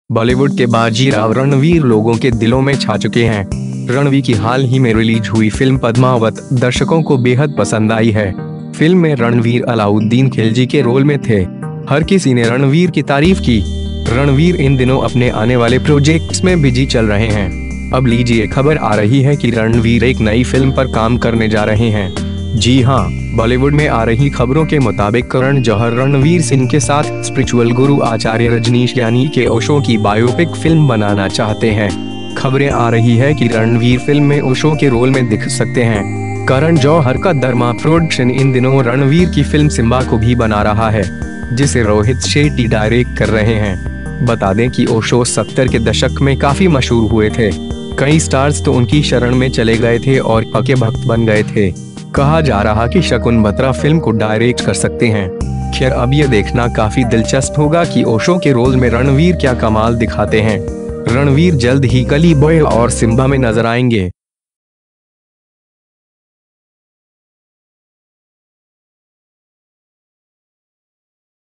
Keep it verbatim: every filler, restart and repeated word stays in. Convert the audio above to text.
बॉलीवुड के बाजीराव रणवीर लोगों के दिलों में छा चुके हैं। रणवीर की हाल ही में रिलीज हुई फिल्म पद्मावत दर्शकों को बेहद पसंद आई है। फिल्म में रणवीर अलाउद्दीन खिलजी के रोल में थे। हर किसी ने रणवीर की तारीफ की। रणवीर इन दिनों अपने आने वाले प्रोजेक्ट्स में बिजी चल रहे हैं। अब लीजिए खबर आ रही है कि रणवीर एक नई फिल्म पर काम करने जा रहे हैं। जी हां, बॉलीवुड में आ रही खबरों के मुताबिक करण जौहर रणवीर सिंह के साथ स्पिरिचुअल गुरु आचार्य रजनीश ज्ञानी के ओशो की बायोपिक फिल्म बनाना चाहते हैं। खबरें आ रही है कि रणवीर फिल्म में ओशो के रोल में दिख सकते हैं। करण जौहर का धर्मा प्रोडक्शन इन दिनों रणवीर की फिल्म सिम्बा को भी बना रहा है, जिसे रोहित शेट्टी डायरेक्ट कर रहे हैं। बता दें कि ओशो सत्तर के दशक में काफी मशहूर हुए थे। कई स्टार्स तो उनकी शरण में चले गए थे और पक्के भक्त बन गए थे। कहा जा रहा कि शकुन बत्रा फिल्म को डायरेक्ट कर सकते हैं। खैर, अब यह देखना काफी दिलचस्प होगा कि ओशो के रोल में रणवीर क्या कमाल दिखाते हैं। रणवीर जल्द ही गली बॉय और सिम्बा में नजर आएंगे।